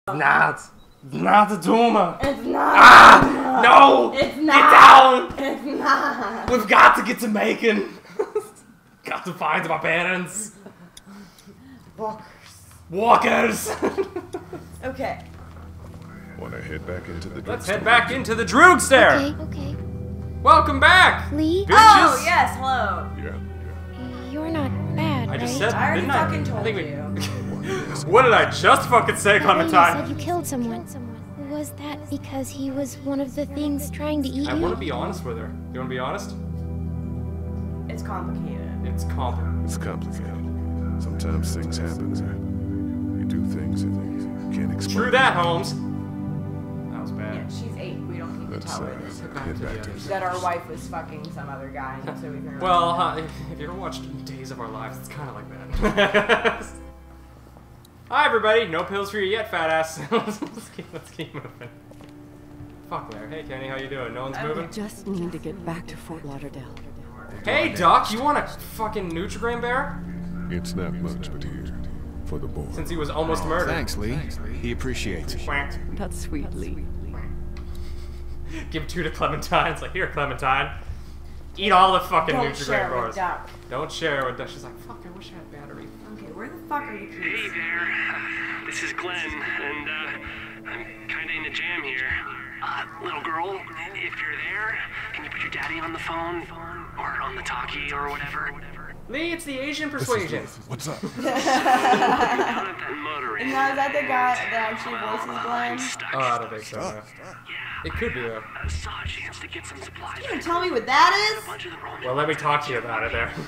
Not the tumor. It's not. Ah! No! It's Get not. down! It's not. We've got to get to Macon. Got to find my parents. Walkers. Okay. Wanna head back into the Let's head back into the Droogster. Okay. Welcome back, Lee? bitches. Oh, yes, hello. Yeah. You're not bad, I just right? said, I already didn't I? fucking told I think you. What did I just fucking say, I thought Clementine? you said you killed someone. Was that because he was one of the things trying to eat you? I want to be honest with her. You want to be honest? It's complicated. It's complicated. It's complicated. Sometimes things happen. You do things that you can't explain. True that, Holmes. That was bad. Yeah, she's 8. We don't need to Let's tell her head back to the that our wife was fucking some other guy. So we can Well, if you ever watched Days of Our Lives, it's kind of like that. Hi, everybody. No pills for you yet, fat ass. let's keep moving. Fuck there. Hey, Kenny, how you doing? No one's moving? Just need to get back to Fort Lauderdale. Hey, Doc, you want a fucking Nutrigrain bear? It's not much, but here, for the boy. Since he was almost murdered. Thanks, Lee. He appreciates it. Quack. That's sweet, Lee. Give 2 to Clementine. It's like, here, Clementine. Eat all the fucking Don't Nutrigrain share bars. with Duck. Don't share with Duck. She's like, fuck, I wish I had battery. Okay, where the fuck are you? Hey there, this is Glenn, and I'm kinda in a jam here. Little girl, if you're there, can you put your daddy on the phone? Or on the talkie, or whatever? Lee, it's the Asian persuasion. What's up? Down at that motoring. Now, is that the guy that actually voices Glenn? Oh, I don't think so. No. It could be, though. I saw a chance to get some supplies. You can tell me what that is? A bunch of the Roman Well, let me talk to you about it there.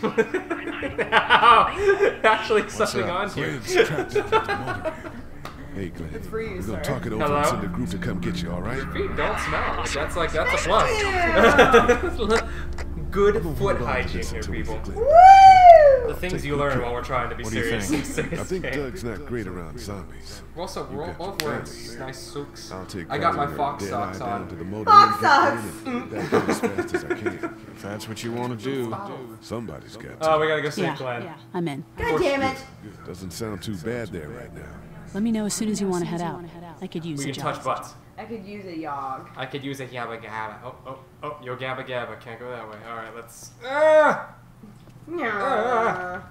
Actually, something on here. Glenn's trapped out at the motor. Hey, Glenn. Good for you, We're sir. gonna talk it over Hello? and send a group to come get you, all right? Feet don't smell. That's a plus. Good foot hygiene here, people. The things you learn while we're trying to be What do you serious. think? I think Doug's not great around zombies. Also, we're You got both your wearing family. nice socks. I'll take I got my Glenn fox and her socks dead eye down on. to the motor Fox inn, socks! and get back as fast as I can. If that's what you want to do. Somebody's got to. Oh, we gotta go see Yeah, Glenn. I'm in. God damn it! Doesn't sound too bad there right now. Let me know as soon as you want to head out. I could use We a can job. touch butts. I could use a yog. I could use a yabba gabba. Oh, yo gabba gabba. Can't go that way. Alright, let's. Yeah.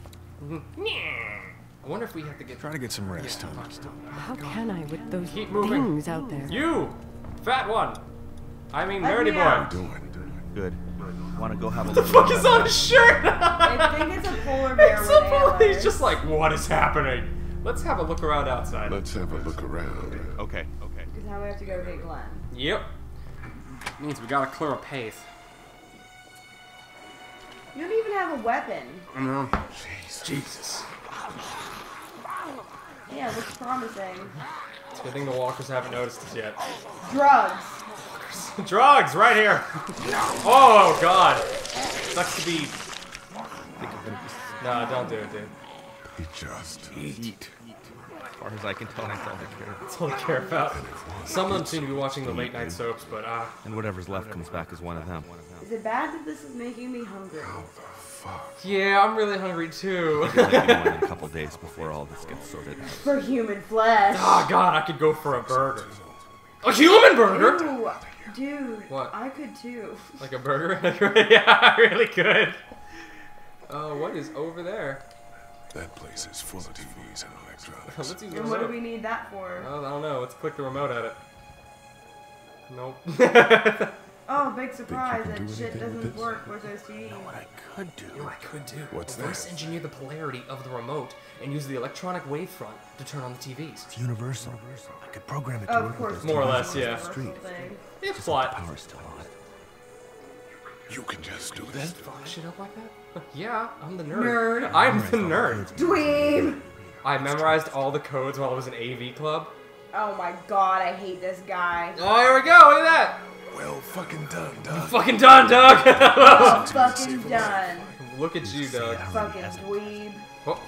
I wonder if we have to get. Try to get some rest, Tom. How can I with those Keep moving. things out there? You! Fat one! I mean, Let nerdy me out. boy. Doing. Good. Want to go have a What the look? fuck is on his shirt? I think it's a polar bear It's with a polar- antlers. He's just like, what is happening? Let's have a look around outside. Let's have a look around. Okay. Because now we have to go get Glenn. Yep. Means we gotta clear a pace. You don't even have a weapon. I know. Jesus. Yeah, it looks promising. It's a good thing the walkers haven't noticed us yet. Drugs. Drugs, right here. Oh God. Sucks to be. No, don't do it, dude. He just Eat. As far as I can tell, that's all they care. That's all I care about. Some of them seem to be watching the late night soaps, but And whatever's left comes back as one of them. Is it bad that this is making me hungry? yeah, I'm really hungry too. Let you know in a couple days before all this gets sorted out. For human flesh. Oh God, I could go for a burger. A human burger? Ooh, dude. What? I could too. Like a burger? yeah, I really could. What is over there? that place is full of TVs and electronics. Let's use the And what do remote. we need that for? Oh, I don't know. Let's click the remote at it. Nope. Oh, big surprise. can That do shit anything with doesn't this? work with those TVs. I could do. You know what I could do? What's Reverse that? engineer the polarity of the remote and use the electronic wavefront to turn on the TVs. It's universal. I could program it to Of work course. with More or those less, TVs yeah. across the street. Thing. It's plot. Power's still on. You can just do that? Fuck shit up like that? Yeah, I'm the nerd. Nerd. I'm the nerd. Dweeb! I memorized all the codes while I was in AV club. Oh my god, I hate this guy. Oh, here we go. Look at that. Well fucking done, Doug. Fucking done, Doug. Fucking done. Look at you, Doug. Fucking dweeb. Oh.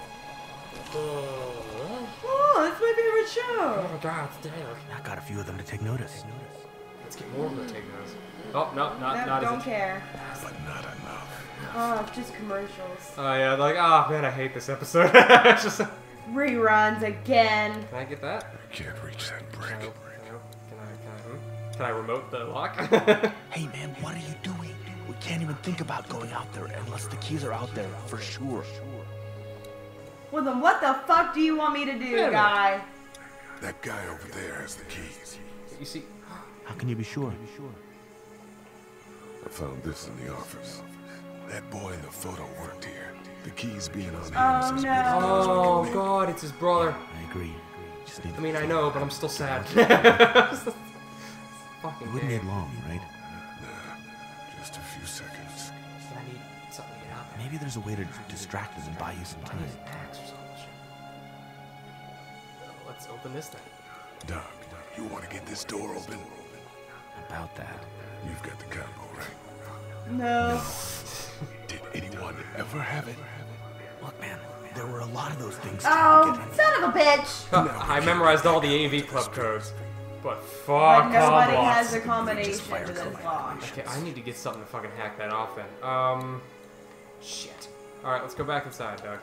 Oh, that's my favorite show. Oh God, it's Doug. I got a few of them to take notice. Let's get more of them to take those. Oh, no, not No, as don't a- care. But not enough. Oh, it's just commercials. Oh yeah, like, oh man, I hate this episode. It's just, Reruns again. Can I get that? I can't reach that Can brick. I, can I remote the lock? Hey man, what are you doing? We can't even think about going out there unless the keys are out there for sure. Well then what the fuck do you want me to do, minute. guy? That guy over there has the keys. You see, How can you be sure? I found this in the office. That boy in the photo worked here. The keys being on him Oh, is as good no. as oh we can make. god, it's his brother. I agree. Just need I mean, I know, but I'm still sad. Fucking It wouldn't game. need long, right? Nah, just a few seconds. I need something to get out there. Maybe there's a way to distract us and buy you some I time. need an axe or something. Let's open this thing. Doc, you want to get this door open? About that. You've got the combo, right? No. Did anyone ever have it? Look, man, there were a lot of those things. Oh, son of a bitch. I memorized all the AV club codes, but But fuck nobody comblocks. has a combination to this lock. Okay, I need to get something to fucking hack that off then. Shit. Alright, let's go back inside, Doug.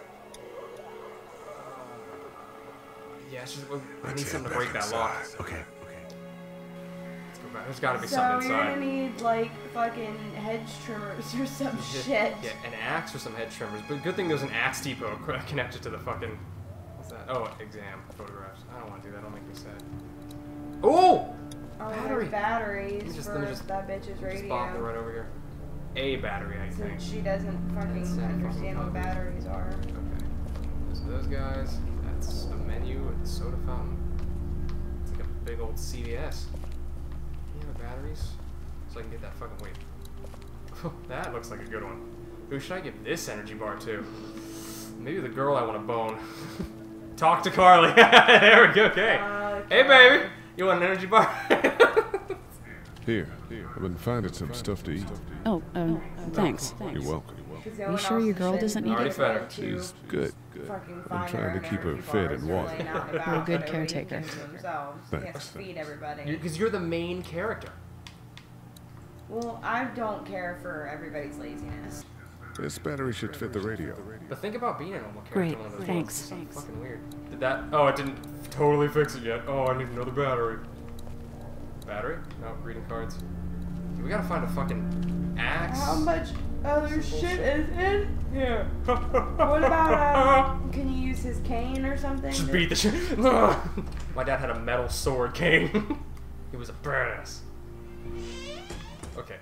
Yeah, it's just, I need Let's something head to break back that lock. inside. Okay. Let's go back. There's gotta be So something you're inside. gonna need like fucking hedge trimmers or some shit. Yeah, an axe or some head trimmers. But good thing there's an axe depot connected to the fucking... What's that? Oh, exam. Photographs. I don't want to do that. It'll make me sad. Oh! Oh, Battery. there's batteries Let me just- for let me just- that bitch's Just bop it radio. right over here. A battery, I think. Since she doesn't That's fucking it. understand what batteries are. Okay. So those guys, that's a menu and soda fountain. It's like a big old CVS. Any other batteries? So I can get that fucking weight. That looks like a good one. Who should I give this energy bar to? Maybe the girl I want to bone. Talk to Carly. There we go. Okay. Hey, baby. You want an energy bar? Here, I've been finding some stuff to eat. Oh, thanks. You're welcome. You sure your girl doesn't need Already it? fed her. She's good. I'm trying to keep her fed and watered. You're a good caretaker. Thanks. Feed everybody. Because you're the main character. Well, I don't care for everybody's laziness. This battery should fit the radio. But think about being a normal character. Great, in one of those thanks. worlds. It's so fucking weird. Did that? Oh, it didn't totally fix it yet. Oh, I need another battery. Battery? No, greeting cards. Dude, we gotta find a fucking axe. How much other shit is in here? What about, can you use his cane or something? Just beat the shit. My dad had a metal sword cane. He was a badass. Okay,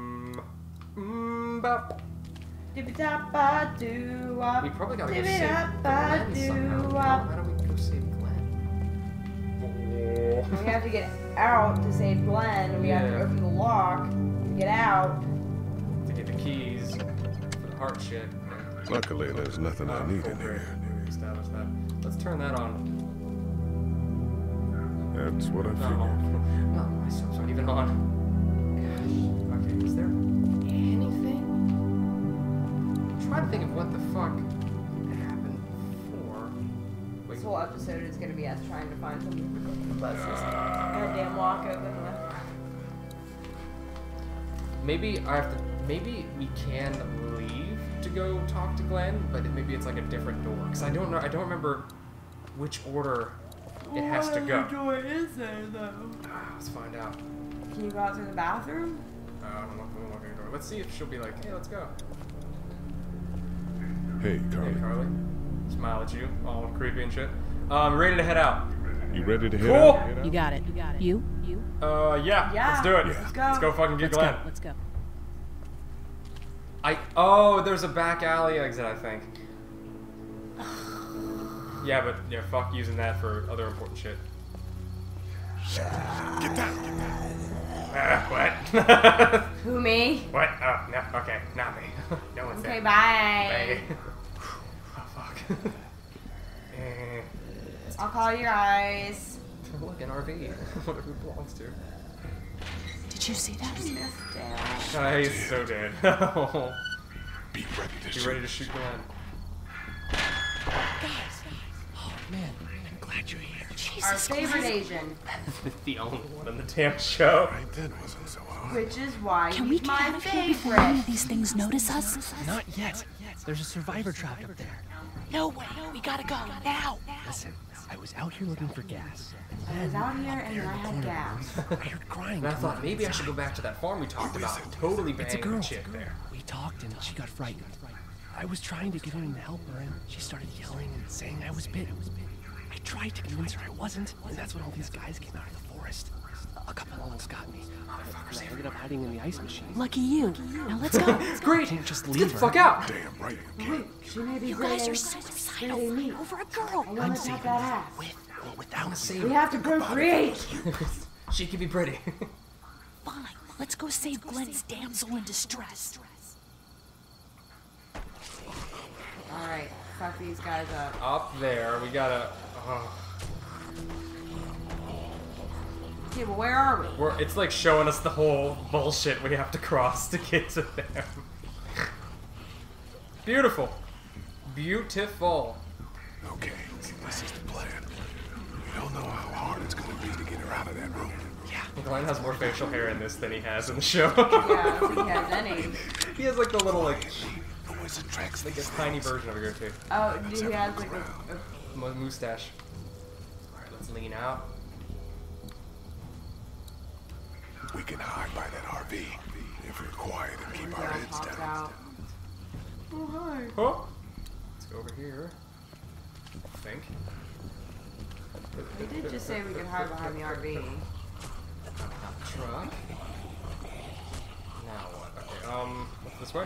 bop. We probably gotta go save Glenn somehow. How do we go save Glenn? We have to get out to save Glenn. We have to Yeah. open the lock to get out. To get the keys for the heart shit. Luckily, there's nothing I need Full in grid. here. We established that. Let's turn that on. That's what I No, figured. no, my subs aren't even on. Gosh. Okay, is there anything? I'm trying to think of what the fuck happened before. Wait, This whole episode is going to be us trying to find something to go to bust this goddamn lock open with. maybe I have to. Maybe we can leave to go talk to Glenn, but maybe it's like a different door. Cause I don't know. I don't remember which order it has to go. What door is there though? Let's find out. Can you go out to the bathroom? I don't know if I'm looking at the door. Let's see if she'll be like, hey, let's go. Hey, Carly. Hey, Carly. Smile at you, all creepy and shit. Ready to head out. You ready to head Cool. out? You got it. You? Yeah. Yeah. Let's do it. Let's go. Let's go fucking get Glenn. Let's go. Oh, there's a back alley exit, I think. Yeah, but yeah, fuck using that for other important shit. Get down. What? Who, me? What? Oh, no. Okay, not me. No one's Okay, there. bye. Hey. Oh, fuck. Eh. I'll call your eyes. Look, an RV. I wonder who it belongs to. Did you see that? Oh, he's so dead. Be ready to Be shoot. ready to shoot Glenn. Man, I'm glad you're here. Our favorite Asian. The only one in the damn show. Right then wasn't so hard. Which is why Can we he's get my out of here before any favorite. of these things notice us? Not yet. There's a survivor trapped up there. No way. We gotta go now. Listen, I was out here looking for gas. I was out here and then I had gas. I heard crying. And I thought maybe I should go back to that farm we talked about. Totally It's a banging girl. the chick there. We talked and she got frightened. I was trying to get in and help her, and she started yelling and saying I was bit. I tried to convince her I wasn't, and that's when all these guys came out of the forest. A couple almost got me. I ended up hiding in the ice machine. Lucky you. Now let's go. Great! Can't just Get leave the her. fuck out! Damn right you Wait, can. she may be You great. guys are suicidal over a girl. I want to take that ass. With or without me. We have to procreate. She could be pretty. Fine. Let's go save Glenn's damsel in distress. Alright, fuck these guys up. Up there, we gotta. Okay, well, where are we? It's like showing us the whole bullshit we have to cross to get to them. Beautiful. Beautiful. Okay, this is the plan. We don't know how hard it's gonna be to get her out of that room. Glenn has more facial hair in this than he has in the show. Yeah, if he has any. He has like the little like Noise attracts like a these tiny things. version of a goatee. Oh, he has like a Moustache. Alright, let's lean out. We can hide by that RV if we're quiet and keep our guy heads pops down. out. Oh, hi. Oh! Let's go over here. I think. We did just say we could hide behind the RV. Truck. Now what? Okay, what's this way?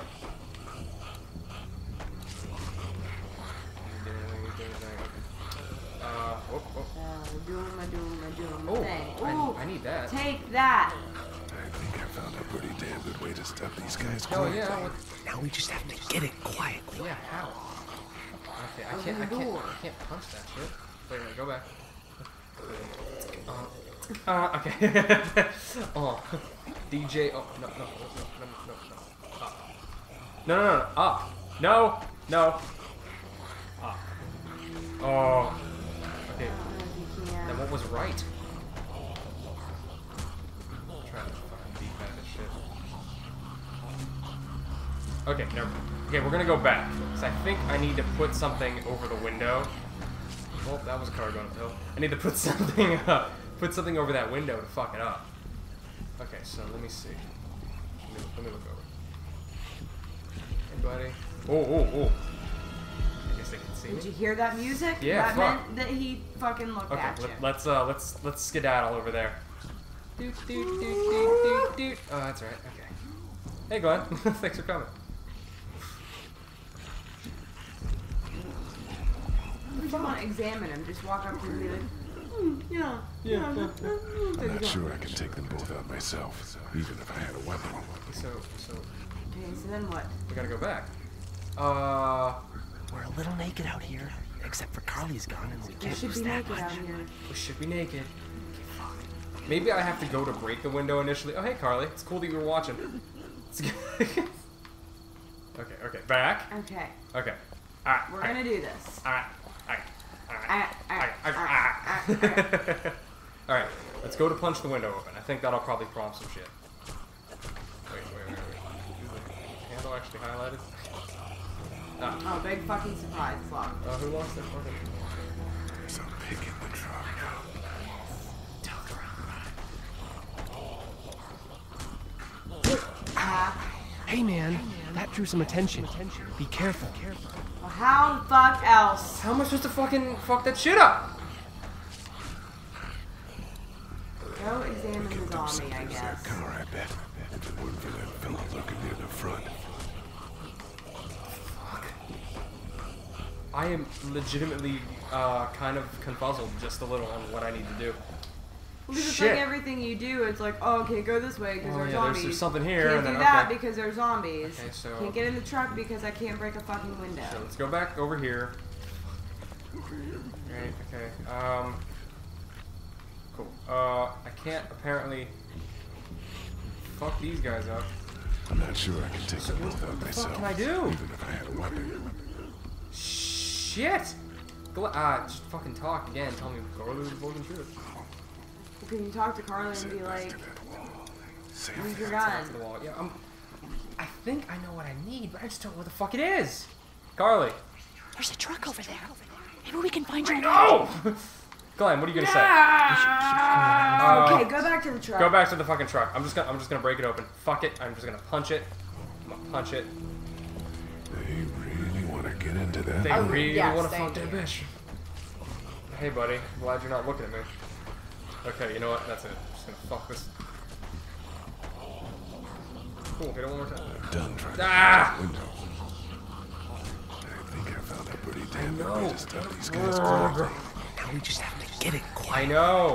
Doing my Oh, thing. Ooh, I need that. take that. I think I found a pretty damn good way to stop these guys Hell quick. yeah, Now we just have to get it quietly. yeah, how? Okay, I Open the door. can't punch that shit. Wait, go back. Okay. Oh, DJ. Oh, no. Up. No. Up. No. Up. Oh. Okay. Then what was right? I'm trying to fucking beat that shit. Okay, never mind. Okay, we're gonna go back. So I think I need to put something over the window. Well, that was a car going uphill. I need to put something over that window to fuck it up. Okay, so let me see. Let me look over. Hey, buddy. Oh. I guess they can see Did you me. hear that music? Yeah, that fuck. meant that he fucking looked Okay, at you. let's skedaddle over there. Doot. Oh, that's right. Okay. Hey, Glenn. Thanks for coming. We don't want to examine him. Just walk up to him and be like, yeah. I'm not sure I can take them both out myself, even if I had a weapon. So Okay, so then what? we gotta go back. We're a little naked out here, except for Carly's gone, and we We can't should use be that naked out much. here. We should be naked. Okay, fuck. Maybe I have to go to break the window initially. Oh, hey, Carly. It's cool that you were watching. Okay. Back. Okay, Okay. we're gonna do this. Alright, let's go to punch the window open. I think that'll probably prompt some shit. Wait. Is the handle actually highlighted? Oh, big fucking surprise. It's locked. Who lost their fucking... There's a pig in the truck. Hey man, that drew some attention. Be careful. Well, how the fuck else? How am I supposed to fucking fuck that shit up? Go examine the Get them zombie, I something in their guess. car, I bet. If it weren't for that fella lurking near the front. I am legitimately kind of confuzzled just a little on what I need to do. Because it's Shit. like everything you do, it's like, oh, okay, go this way because Oh, there's yeah, zombies. there's something here, Can't and do then, that okay. because there's zombies. Okay, so- Can't get in the truck because I can't break a fucking window. So let's go back over here. Right, okay. Cool. I can't apparently fuck these guys up. I'm not sure I can take So them both what out the myself. fuck can I do? Even if I had a weapon. Shit! Just fucking talk again. Tell me, go to the fucking truth. Can you talk to Carly and be Sit next like, to that wall. Safe use your there. gun? To the wall. Yeah, I think I know what I need, but I just don't know what the fuck it is. Carly. There's a truck over there. Maybe we can find your way. Oh! Glenn, what are you gonna say? Okay, go back to the truck. Go back to the fucking truck. I'm just gonna break it open. Fuck it. I'm just gonna punch it. I'm gonna punch it. They really want to get into that. They really yes, want to they fuck that do. bitch. Hey, buddy. Glad you're not looking at me. Okay, you know what? That's it. I'm just gonna fuck this. Cool. Hit it one more time. I'm done trying Ah! to get out the window. I think I found a pretty damn good know. way to stop these guys correctly. Now we just have to get it quiet. I know.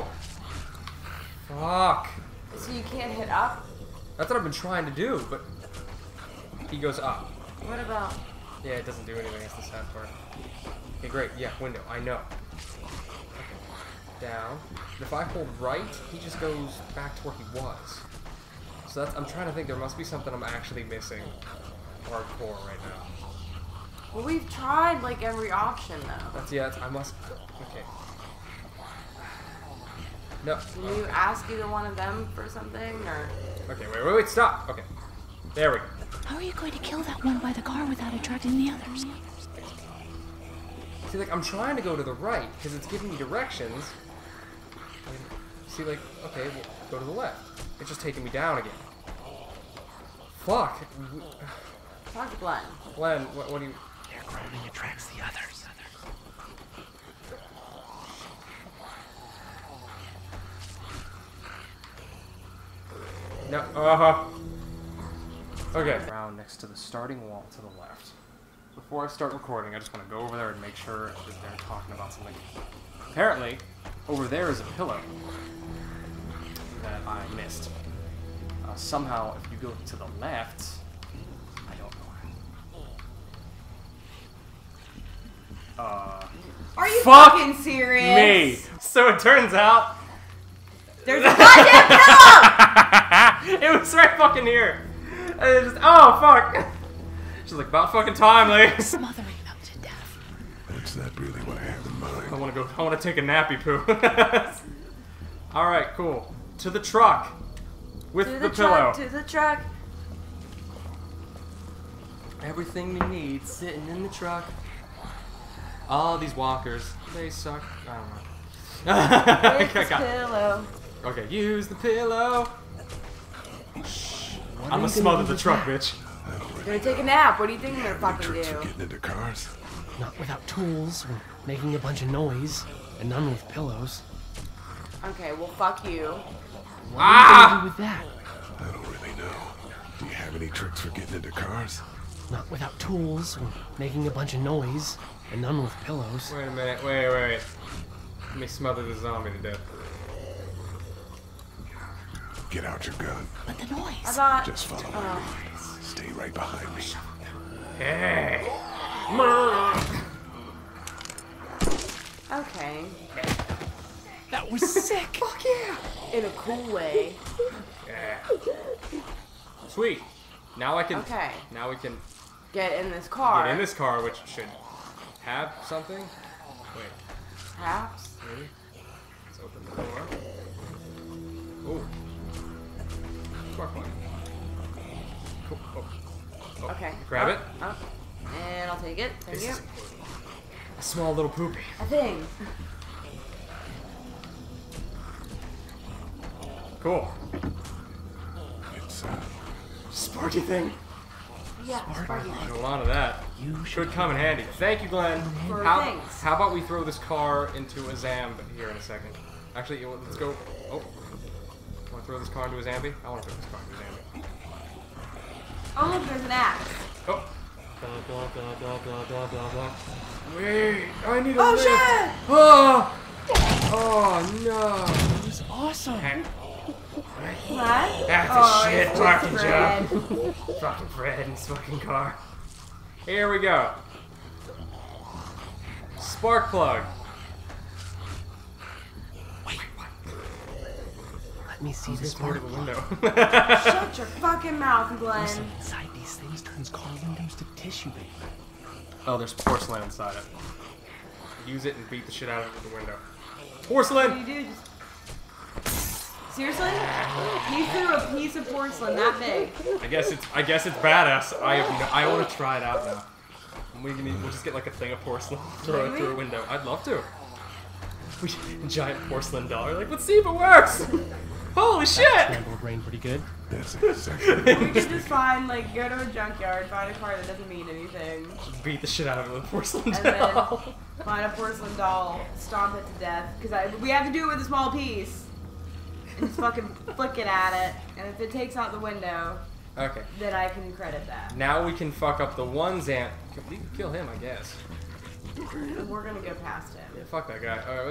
Fuck. So you can't hit up? That's what I've been trying to do, but he goes up. What about? Yeah, it doesn't do anything. It's the sad part. Okay, great. Yeah, window. I know. Okay. Down. If I hold right, he just goes back to where he was. So that's. I'm trying to think. There must be something I'm actually missing. Hardcore right now. Well, we've tried like every option though. That's I must. Okay. No. Can you ask either one of them for something or? Okay. Wait. Stop. Okay. There we go. How are you going to kill that one by the car without attracting the others? See, like, I'm trying to go to the right, because it's giving me directions. And see, like, okay, well, go to the left. It's just taking me down again. Fuck. Talk to Glenn. Glenn, what do you... Their groaning attracts the others. No, Okay. Around next to the starting wall to the left. Before I start recording, I just want to go over there and make sure that they're talking about something. Apparently, over there is a pillow that I missed. Somehow, if you go to the left, I don't know. Are you Fuck fucking serious? Me! So it turns out... There's a goddamn pillow! It was right fucking here. And it just... Oh, fuck! She's like, about fucking time, lady. Smothering them to death. That's not really what I have in mind. I want to take a nappy poo. Alright, cool. To the truck. With To the the pillow. truck, to the truck. Everything we need sitting in the truck. All these walkers, they suck. I don't know. With this pillow. Okay, use the pillow. Shh. I'm gonna smother the truck, bitch. Gonna take a nap. What do you think I'm gonna Any fucking tricks for do? getting into cars? Not without tools or making a bunch of noise, and none with pillows. Okay, well fuck you. What are you gonna do with that? I don't really know. Do you have any tricks for getting into cars? Not without tools or making a bunch of noise, and none with pillows. Wait a minute, wait. Let me smother the zombie to death. Get out your gun. But the noise. I thought. Just follow my lead. Stay right behind me. Hey! Okay. That was sick! Fuck yeah! In a cool way. Yeah. Sweet. Now I can. Okay. Now we can Get in this car. get in this car, which should have something. Wait. Perhaps. Maybe. Let's open the door. Ooh. Spark plug. Cool. Oh. Okay. Grab it. Oh. And I'll take it. Thank you. This is a small little poopy. A thing. Cool. It's Sparky thing. Yeah, Sparky. Hold on to that. You Should come in handy. Thank you, Glenn. For How things. about we throw this car into a Zamb here in a second? Actually, let's go. Oh. Want to throw this car into a Zambi? I want to throw this car into a Zambi. Oh, look, there's an axe. Oh. Wait, I need a Oh, lift. shit! Oh. Oh no. That was awesome! What? That's Oh, a shit it's fucking Fred. job. Fucking Fred and his fucking car. Here we go. Spark plug. Wait, what? Let me see This this part part. of the window. Shut your fucking mouth, Glenn. Porcelain inside these things turns car windows to tissue paper. Oh, there's porcelain inside it. Use it and beat the shit out of it with the window. What do Porcelain! you do? Seriously? He threw a piece of porcelain that big. I guess it's badass. I want to try it out now. We'll just get like a thing of porcelain, throw it through a window. I'd love to. We giant porcelain doll. Like, let's see if it works. Holy shit! Scrambled brain pretty good. That's exactly. We could just find, like, go to a junkyard, find a car that doesn't mean anything, Beat the shit out of it with a porcelain and doll. then find a porcelain doll, stomp it to death. Because we have to do it with a small piece. And just fucking flick it at it. And if it takes out the window, Okay. then I can credit that. Now we can fuck up the one Zam. We can kill him, I guess. And we're gonna go past him. Yeah, fuck that guy. Alright,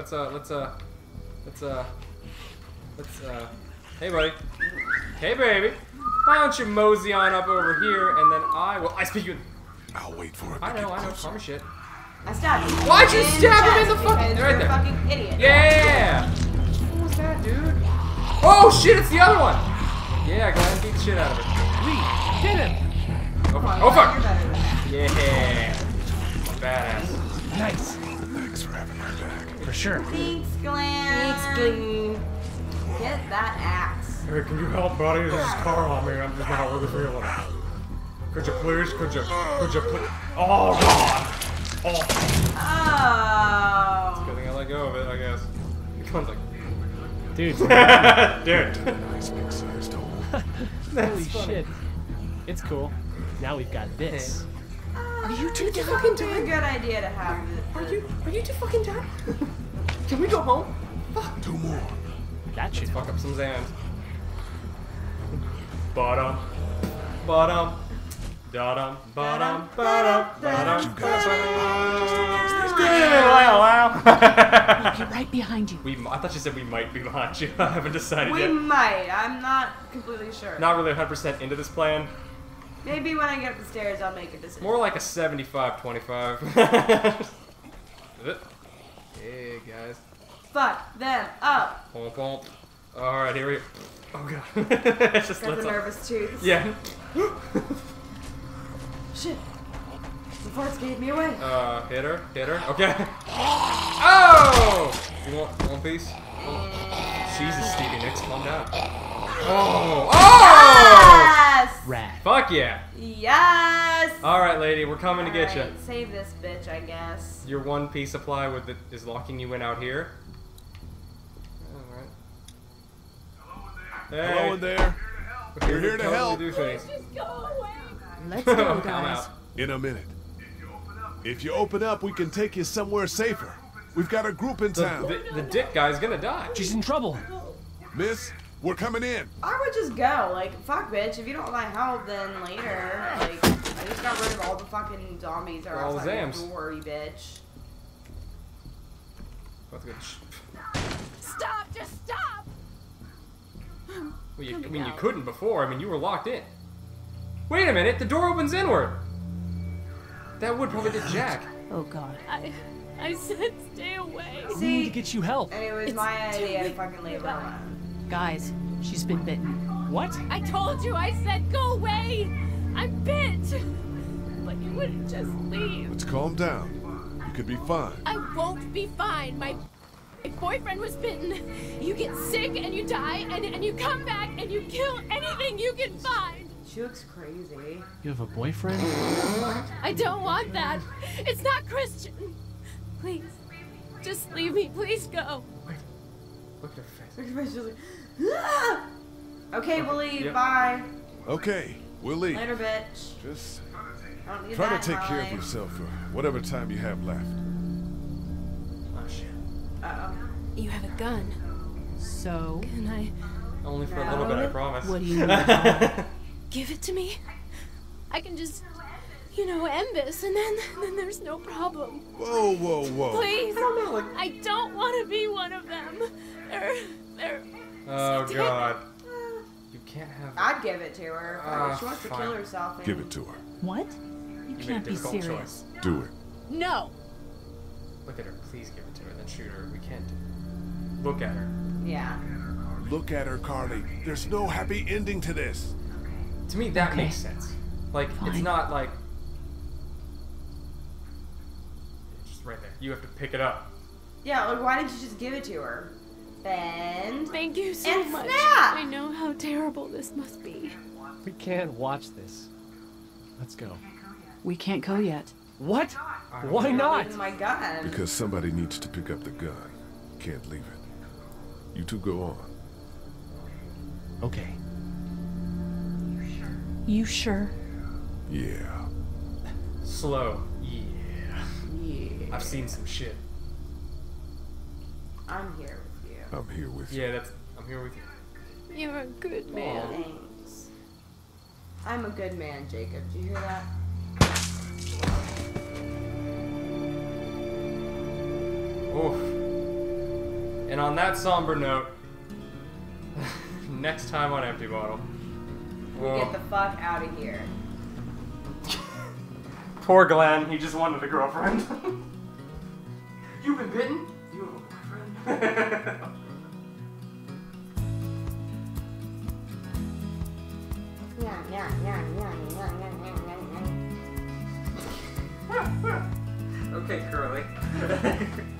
hey buddy. Hey baby. Why don't you mosey on up over here and then I speak you. I'll wait for it. I know, call me shit. I stabbed him. Why'd you stab him in the chest fucking- because right you're there. a fucking idiot. Yeah! What was that, dude? Oh shit, it's the other one! Yeah, Glenn, beat the shit out of it. Lee, get him! Oh Come on, fuck. Oh fuck! You're better than that. Yeah! Badass. Nice. Thanks for having my back. For sure. Thanks, Glenn. Get that axe. Hey, can you help, buddy? There's this car on me. I'm just not really feeling it. Could you please? Could you please? Oh, God! Oh. Oh. Good thing I let go of it, I guess. Comes like, Dude. dude. Nice big sized hole. Holy shit. It's cool. Now we've got this. Are you two fucking done? It's a good idea to have this. Are you two fucking done? Can we go home? Two more. That should Fuck up some Zans. Bottom. Dottom. Bottom. You guys Be right behind you. I thought you said we might be behind you. I haven't decided We yet. might. I'm not completely sure. Not really 100% into this plan. Maybe when I get up the stairs, I'll make a decision. More like a 75-25. Hey, guys. Fuck them up. Pomp, pomp. Alright, here we go. Oh, God. It's just Got the let's up. nervous tooth. Yeah. Shit. The farts gave me away. Hit her. Okay. Oh! You want one piece? Oh. Jesus, Stevie Nicks, calm down. Oh! Yes! Rad. Fuck yeah! Yes! Alright, lady, we're coming to get you. Alright, save this bitch, I guess. Your one piece supply is locking you in out here. Alright. Hey. Hello in there. We're here to totally help. Do things. Let's go, I'm guys. out. In a minute. If you open up, we can take you somewhere safer. We've got a group in town. The dick guy's gonna die. She's in trouble. Miss, we're coming in. I would just go. Like, fuck, bitch. If you don't want my help, then later. Like, I just got rid of all the fucking zombies that are All the outside Zams. the door, you bitch. That's good. Stop! Just stop! Well, I mean, you couldn't before. I mean, you were locked in. Wait a minute, the door opens inward. That would probably get Jack. Oh God. I said stay away. We need to See, get you help. and it was my idea to fucking leave her alone. Guys, she's been bitten. What? I told you, I said go away. I'm bit. But you wouldn't just leave. Let's calm down. You could be fine. I won't be fine. My boyfriend was bitten. You get sick and you die and you come back and you kill anything you can find. She looks crazy. You have a boyfriend? I don't want that. It's not Christian. Please, just leave me. Please go. Look at her face. She's like, "Ah!" Okay, we'll leave. Yep. Bye. Okay, we'll leave. Later, bitch. Just I don't need try that to take in my care of life. yourself for whatever time you have left. Oh shit. Uh-oh. You have a gun. So, Can I Only for a little bit, I promise. what do you need? give it to me? I can just, end this and then there's no problem. Whoa, whoa, whoa. Please. I don't want to be one of them. They're Oh god. You can't have. I'd give it to her. Ah, She wants to fine. kill herself. Give it to her. What? You made a can't be difficult serious. choice. Do it. No. Look at her. Please give it to her, then shoot her. We can't. Look at her. Yeah. Look at her, Carly. There's no happy ending to this. To me, that Okay. makes sense. Like, it's Fine. not like. It's just right there. You have to pick it up. Yeah, like, why didn't you just give it to her? Bend. Thank you so And much. snap! I know how terrible this must be. We can't watch this. Let's go. We can't go yet. What? don't Why I'm not? leaving my gun. Because somebody needs to pick up the gun. Can't leave it. You two go on. Okay. You sure? Yeah. Slow. Yeah. Yeah. I've seen some shit. I'm here with you. I'm here with you. Yeah, I'm here with you. You're a good man. Thanks. I'm a good man, Jacob. Do you hear that? Oof. And on that somber note, next time on Empty Bottle. We get the fuck out of here. Poor Glenn, he just wanted a girlfriend. You've been bitten? You have a boyfriend? Okay, Curly.